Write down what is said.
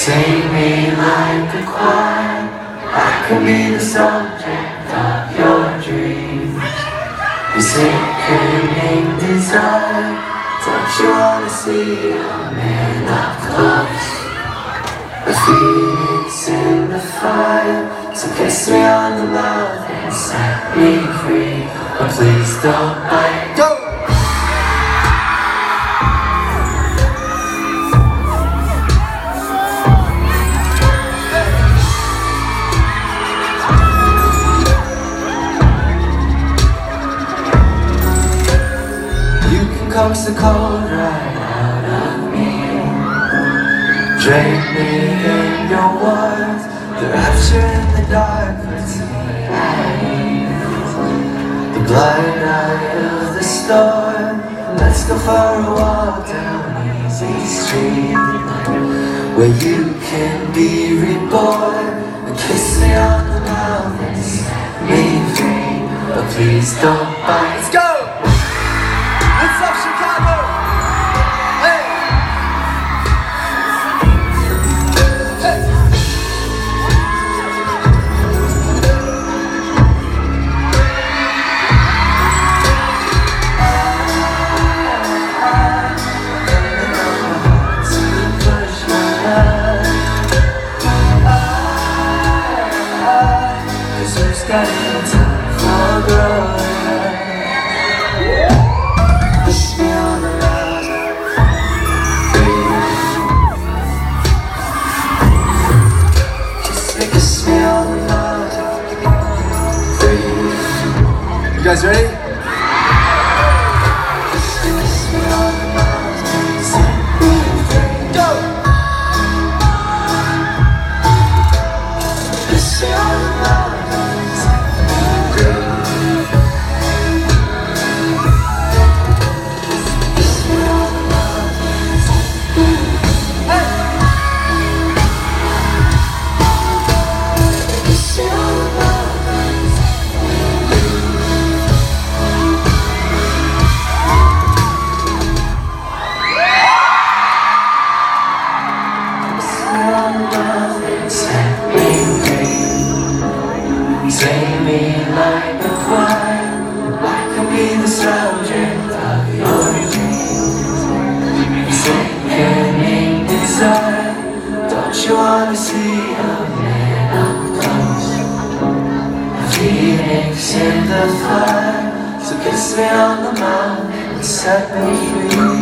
Sing me like a choir. I could be the subject of your dreams. You sickening desire. Don't you wanna see a man up close? A phoenix in the fire. So kiss me on the mouth and set me free. But please don't bite. Go! Coax the cold right out of me. Drape me in your warmth. The rapture in the dark puts me at ease. The blind eye of the storm. Let's go for a walk down easy street, where you can be reborn. And kiss me on the mouth and set me free. But please don't bite. Let's go! What's up, Chicago? Hey! Hey! Cause who's got any time for growing? You guys ready? Go! Sing me like a choir. I could be the subject of your dreams. Sickening desire. Don't you wanna see a man up close? A phoenix in the fire. So kiss me on the mouth and set me free.